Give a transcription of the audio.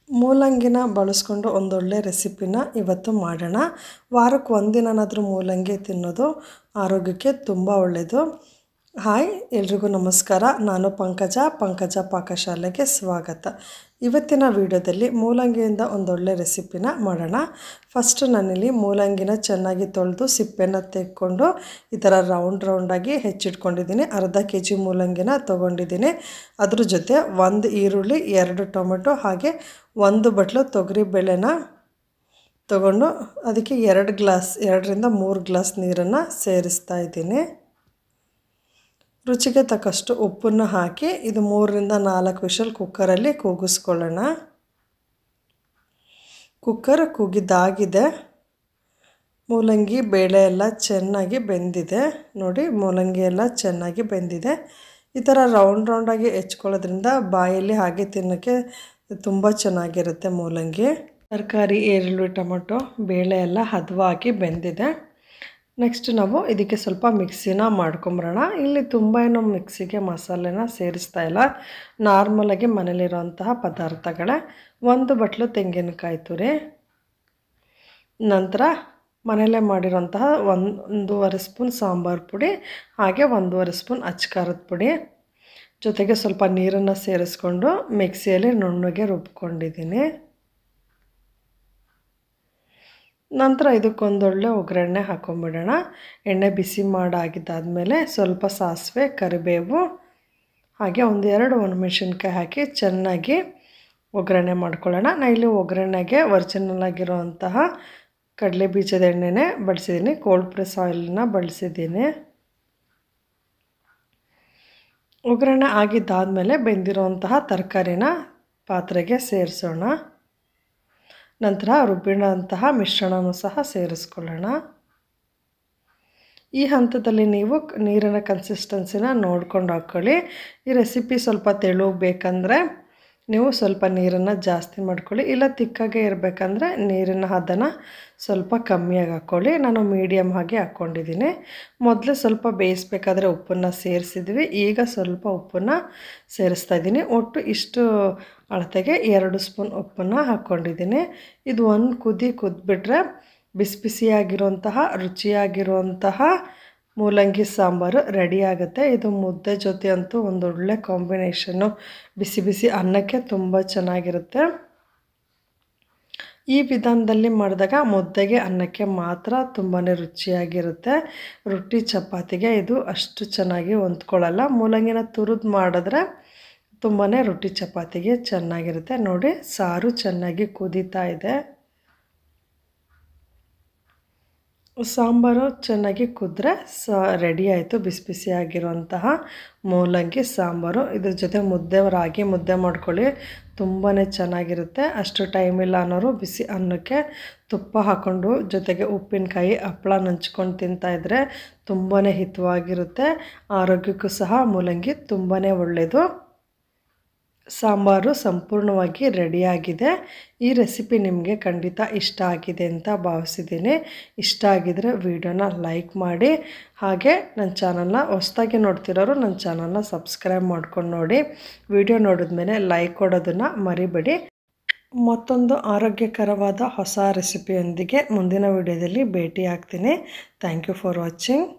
ಮೂಲಂಗಿನ ಬಳಸ್ಕೊಂಡು ಒಂದೊಳ್ಳೆ ರೆಸಿಪಿನ ಇವತ್ತು ಮಾಡೋಣ. ವಾರಕ್ಕೆ ಒಂದಿನನಾದರೂ ಮೂಲಂಗಿ ತಿನ್ನೋದು ಆರೋಗ್ಯಕ್ಕೆ ತುಂಬ ಒಳ್ಳೆಯದು. ಹಾಯ್, ಎಲ್ರಿಗೂ ನಮಸ್ಕಾರ. ನಾನು ಪಂಕಜ ಪಾಕಶಾಲೆಗೆ ಸ್ವಾಗತ. ಇವತ್ತಿನ ವಿಡಿಯೋದಲ್ಲಿ ಮೂಲಂಗಿಯಿಂದ ಒಂದೊಳ್ಳೆ ರೆಸಿಪಿನ ಮಾಡೋಣ. ಫಸ್ಟ್ ನಾನಿಲ್ಲಿ ಮೂಲಂಗಿನ ಚೆನ್ನಾಗಿ ತೊಳೆದು ಸಿಪ್ಪೆನ ತೆಕ್ಕೊಂಡು ಈ ಥರ ರೌಂಡಾಗಿ ಹೆಚ್ಚಿಟ್ಕೊಂಡಿದ್ದೀನಿ. ಅರ್ಧ kg ಮೂಲಂಗಿನ ತೊಗೊಂಡಿದ್ದೀನಿ. ಅದ್ರ ಜೊತೆ 1 ಈರುಳ್ಳಿ, 2 ಟೊಮೆಟೊ ಹಾಗೆ 1 ಬಟ್ಲು ತೊಗರಿ ಬೇಳೆನ ತೊಗೊಂಡು ಅದಕ್ಕೆ 2ರಿಂದ 3 ಗ್ಲಾಸ್ ನೀರನ್ನು ಸೇರಿಸ್ತಾ ಇದ್ದೀನಿ. ರುಚಿಗೆ ತಕ್ಕಷ್ಟು ಉಪ್ಪನ್ನು ಹಾಕಿ ಇದು 3ರಿಂದ 4 ವಿಷಲ್ ಕುಕ್ಕರಲ್ಲಿ ಕೂಗಿಸ್ಕೊಳ್ಳೋಣ. ಕುಕ್ಕರ್ ಕೂಗಿದ್ದಾಗಿದೆ. ಮೂಲಂಗಿ ಬೇಳೆ ಎಲ್ಲ ಚೆನ್ನಾಗಿ ಬೆಂದಿದೆ. ನೋಡಿ, ಮೂಲಂಗಿ ಎಲ್ಲ ಚೆನ್ನಾಗಿ ಬೆಂದಿದೆ. ಈ ಥರ ರೌಂಡಾಗಿ ಹೆಚ್ಕೊಳ್ಳೋದ್ರಿಂದ ಬಾಯಲ್ಲಿ ಹಾಗೆ ತಿನ್ನೋಕ್ಕೆ ತುಂಬ ಚೆನ್ನಾಗಿರುತ್ತೆ. ಮೂಲಂಗಿ ತರಕಾರಿ, ಈರುಳ್ಳಿ, ಟೊಮೆಟೊ, ಬೇಳೆ ಎಲ್ಲ ಹದವಾಗಿ ಬೆಂದಿದೆ. ನೆಕ್ಸ್ಟ್ ನಾವು ಇದಕ್ಕೆ ಸ್ವಲ್ಪ ಮಿಕ್ಸಿನ ಮಾಡ್ಕೊಂಬರೋಣ. ಇಲ್ಲಿ ತುಂಬ ಏನು ಮಿಕ್ಸಿಗೆ ಮಸಾಲೆನ ಸೇರಿಸ್ತಾ ಇಲ್ಲ. ನಾರ್ಮಲಾಗಿ ಮನೇಲಿರೋಂತಹ ಪದಾರ್ಥಗಳೇ. 1 ಬಟ್ಲು ತೆಂಗಿನಕಾಯಿ ತುರಿ, ನಂತರ ಮನೆಯಲ್ಲೇ ಮಾಡಿರೋಂತಹ 1.5 ಸ್ಪೂನ್ ಸಾಂಬಾರು ಪುಡಿ, ಹಾಗೆ 1.5 ಸ್ಪೂನ್ ಅಚ್ಚ ಪುಡಿ, ಜೊತೆಗೆ ಸ್ವಲ್ಪ ನೀರನ್ನು ಸೇರಿಸ್ಕೊಂಡು ಮಿಕ್ಸಿಯಲ್ಲಿ ನುಣ್ಣಗೆ ರುಬ್ಕೊಂಡಿದ್ದೀನಿ. ನಂತರ ಇದಕ್ಕೊಂದೊಳ್ಳೆ ಒಗ್ಗರಣೆ ಹಾಕೊಂಡ್ಬಿಡೋಣ. ಎಣ್ಣೆ ಬಿಸಿ ಮಾಡಾಗಿದ್ದಾದಮೇಲೆ ಸ್ವಲ್ಪ ಸಾಸಿವೆ, ಕರಿಬೇವು ಹಾಗೆ 1-2 ಒಣಮೆಣಸಿನ್ಕಾಯಿ ಹಾಕಿ ಚೆನ್ನಾಗಿ ಒಗ್ಗರಣೆ ಮಾಡ್ಕೊಳ್ಳೋಣ. ನಾನು ಇಲ್ಲಿ ಒಗ್ಗರಣೆಗೆ ಒರಿಜಿನಲ್ ಆಗಿರೋಂತಹ ಕಡಲೆ ಬೀಜದ ಎಣ್ಣೆನೇ ಬಳಸಿದ್ದೀನಿ. Cold press ಆಯಿಲನ್ನ ಬಳಸಿದ್ದೀನಿ. ಒಗ್ಗರಣೆ ಆಗಿದ್ದಾದಮೇಲೆ ಬೆಂದಿರೋಂತಹ ತರಕಾರಿನ ಪಾತ್ರೆಗೆ ಸೇರಿಸೋಣ. ನಂತರ ರುಬ್ಬಿರೋಂತಹ ಮಿಶ್ರಣನೂ ಸಹ ಸೇರಿಸ್ಕೊಳ್ಳೋಣ. ಈ ಹಂತದಲ್ಲಿ ನೀವು ನೀರಿನ ಕನ್ಸಿಸ್ಟೆನ್ಸಿನ ನೋಡ್ಕೊಂಡು ಹಾಕ್ಕೊಳ್ಳಿ. ಈ ರೆಸಿಪಿ ಸ್ವಲ್ಪ ತೆಳು ಬೇಕಂದರೆ ನೀವು ಸ್ವಲ್ಪ ನೀರನ್ನು ಜಾಸ್ತಿ ಮಾಡ್ಕೊಳ್ಳಿ, ಇಲ್ಲ ತಿಕ್ಕಾಗೆ ಇರಬೇಕಂದ್ರೆ ನೀರಿನ ಹದನ ಸ್ವಲ್ಪ ಕಮ್ಮಿಯಾಗಿ ಹಾಕ್ಕೊಳ್ಳಿ. ನಾನು ಮೀಡಿಯಮ್ ಆಗಿ ಹಾಕ್ಕೊಂಡಿದ್ದೀನಿ. ಮೊದಲೇ ಸ್ವಲ್ಪ ಬೇಯಿಸ್ಬೇಕಾದ್ರೆ ಉಪ್ಪನ್ನು ಸೇರಿಸಿದ್ವಿ, ಈಗ ಸ್ವಲ್ಪ ಉಪ್ಪನ್ನು ಸೇರಿಸ್ತಾ ಇದ್ದೀನಿ. ಒಟ್ಟು ಇಷ್ಟು ಅಳತೆಗೆ 2 ಸ್ಪೂನ್ ಉಪ್ಪನ್ನು ಹಾಕ್ಕೊಂಡಿದ್ದೀನಿ. ಇದು ಒಂದು ಕುದ್ಬಿಟ್ರೆ ಬಿಸಿಯಾಗಿರುವಂತಹ ರುಚಿಯಾಗಿರುವಂತಹ ಮೂಲಂಗಿ ಸಾಂಬಾರು ರೆಡಿ ಆಗುತ್ತೆ. ಇದು ಮುದ್ದೆ ಜೊತೆ ಅಂತೂ ಒಂದೊಳ್ಳೆ ಕಾಂಬಿನೇಷನ್ನು. ಬಿಸಿ ಅನ್ನಕ್ಕೆ ತುಂಬ ಚೆನ್ನಾಗಿರುತ್ತೆ. ಈ ವಿಧಾನದಲ್ಲಿ ಮಾಡಿದಾಗ ಮುದ್ದೆಗೆ, ಅನ್ನಕ್ಕೆ ಮಾತ್ರ ತುಂಬಾ ರುಚಿಯಾಗಿರುತ್ತೆ. ರೊಟ್ಟಿ, ಚಪಾತಿಗೆ ಇದು ಅಷ್ಟು ಚೆನ್ನಾಗಿ ಹೊಂದ್ಕೊಳ್ಳಲ್ಲ. ಮೂಲಂಗಿನ ತುರಿದು ಮಾಡಿದ್ರೆ ತುಂಬಾ ರೊಟ್ಟಿ, ಚಪಾತಿಗೆ ಚೆನ್ನಾಗಿರುತ್ತೆ. ನೋಡಿ, ಸಾರು ಚೆನ್ನಾಗಿ ಕುದೀತಾ ಇದೆ. ಸಾಂಬಾರು ಚೆನ್ನಾಗಿ ಕುದ್ರೆ ರೆಡಿ ಆಯಿತು. ಬಿಸಿಯಾಗಿರುವಂತಹ ಮೂಲಂಗಿ ಸಾಂಬಾರು. ಇದ್ರ ಜೊತೆ ರಾಗಿ ಮುದ್ದೆ ಮಾಡ್ಕೊಳ್ಳಿ, ತುಂಬಾ ಚೆನ್ನಾಗಿರುತ್ತೆ. ಅಷ್ಟು ಟೈಮ್ ಇಲ್ಲ ಅನ್ನೋರು ಬಿಸಿ ಅನ್ನಕ್ಕೆ ತುಪ್ಪ ಹಾಕ್ಕೊಂಡು ಜೊತೆಗೆ ಉಪ್ಪಿನಕಾಯಿ, ಹಪ್ಪಳ ನಂಚ್ಕೊಂಡು ತಿಂತಾಯಿದ್ರೆ ತುಂಬಾ ಹಿತವಾಗಿರುತ್ತೆ. ಆರೋಗ್ಯಕ್ಕೂ ಸಹ ಮೂಲಂಗಿ ತುಂಬಾ ಒಳ್ಳೆಯದು. ಸಾಂಬಾರು ಸಂಪೂರ್ಣವಾಗಿ ರೆಡಿಯಾಗಿದೆ. ಈ ರೆಸಿಪಿ ನಿಮಗೆ ಖಂಡಿತ ಇಷ್ಟ ಆಗಿದೆ ಅಂತ ಭಾವಿಸಿದ್ದೀನಿ. ಇಷ್ಟ ಆಗಿದರೆ ವಿಡಿಯೋನ ಲೈಕ್ ಮಾಡಿ, ಹಾಗೆ ನನ್ನ ಚಾನಲ್ನ ಹೊಸದಾಗಿ ನೋಡ್ತಿರೋರು ನನ್ನ ಚಾನಲ್ನ ಸಬ್ಸ್ಕ್ರೈಬ್ ಮಾಡ್ಕೊಂಡು ನೋಡಿ. ವಿಡಿಯೋ ನೋಡಿದ್ಮೇಲೆ ಲೈಕ್ ಕೊಡೋದನ್ನು ಮರಿಬೇಡಿ. ಮತ್ತೊಂದು ಆರೋಗ್ಯಕರವಾದ ಹೊಸ ರೆಸಿಪಿಯೊಂದಿಗೆ ಮುಂದಿನ ವಿಡಿಯೋದಲ್ಲಿ ಭೇಟಿ ಆಗ್ತೀನಿ. Thank you for watching.